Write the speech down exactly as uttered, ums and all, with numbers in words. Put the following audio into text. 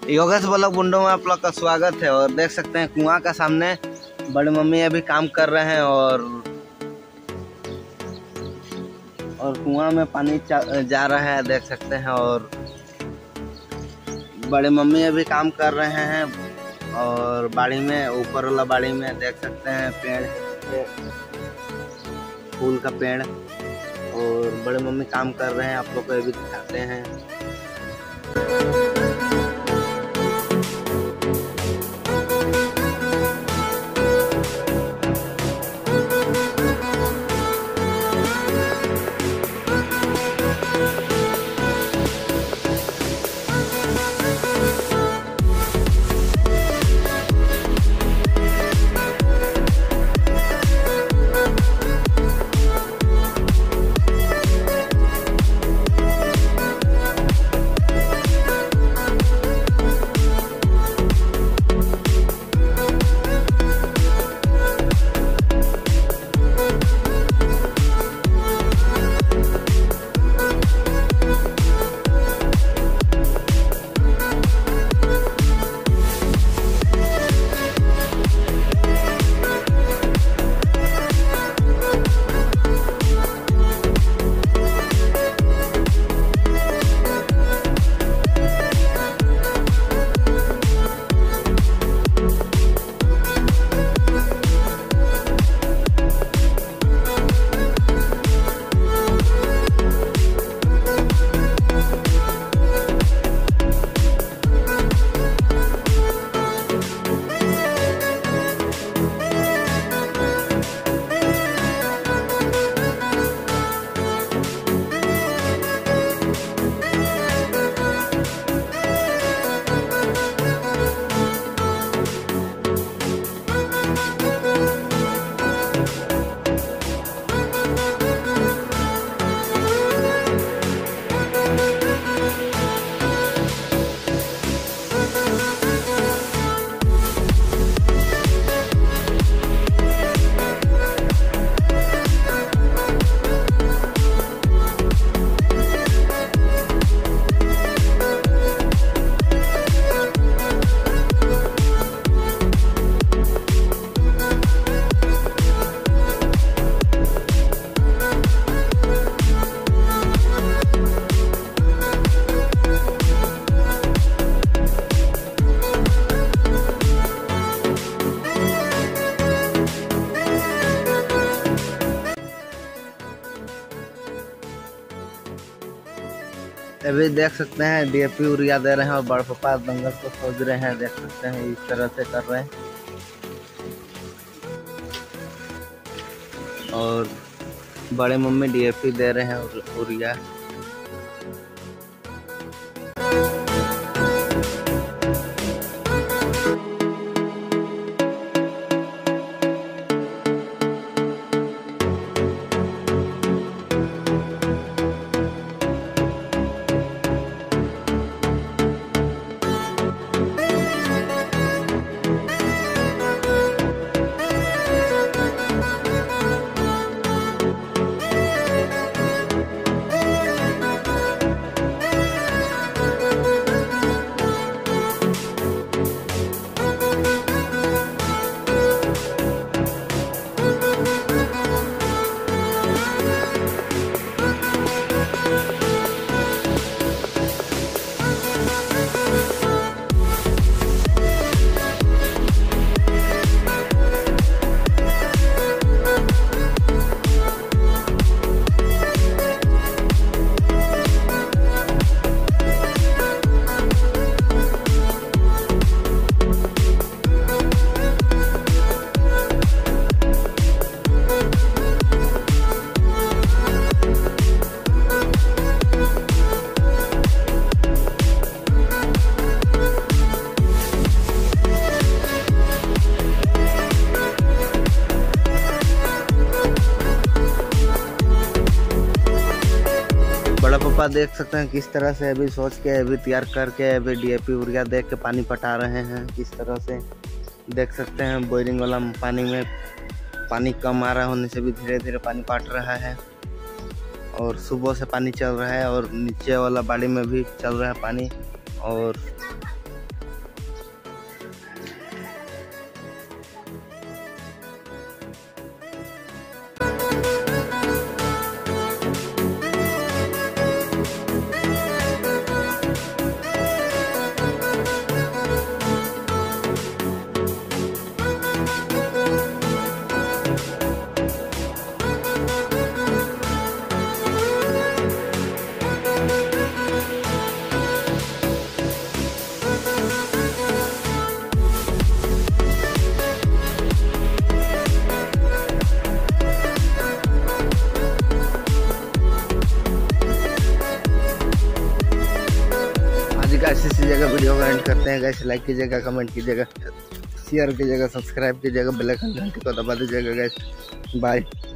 Yogesh blog बुंडो में आप लोग का स्वागत है। और देख सकते हैं कुआं का सामने बड़े मम्मी अभी काम कर रहे हैं और और कुआं में पानी जा रहा है, देख सकते हैं। और बड़े मम्मी अभी काम कर रहे हैं और बाड़ी में, ऊपर वाला बाड़ी में देख सकते हैं पेड़, फूल का पेड़, और बड़े मम्मी काम कर रहे हैं। आप लोग को अभी दिखाते हैं। अभी देख सकते हैं डीएपी यूरिया दे रहे हैं और बड़ पापा दंगल को खोज रहे हैं, देख सकते हैं इस तरह से कर रहे हैं। और बड़े मम्मी डीएपी दे रहे हैं और यूरिया। बड़ा पापा देख सकते हैं किस तरह से अभी सोच के अभी तैयार करके अभी डीएपी यूरिया देख के पानी पटा रहे हैं। किस तरह से देख सकते हैं बोरिंग वाला पानी में पानी कम आ रहा होने से भी धीरे धीरे पानी पट रहा है। और सुबह से पानी चल रहा है और नीचे वाला बाड़ी में भी चल रहा है पानी। और जी गाइस इसी जगह वीडियो का एंड करते हैं गाइस। लाइक कीजिएगा, कमेंट कीजिएगा, शेयर कीजिएगा, सब्सक्राइब कीजिएगा, बेल आइकन घंटी को दबा दीजिएगा गाइस। बाय।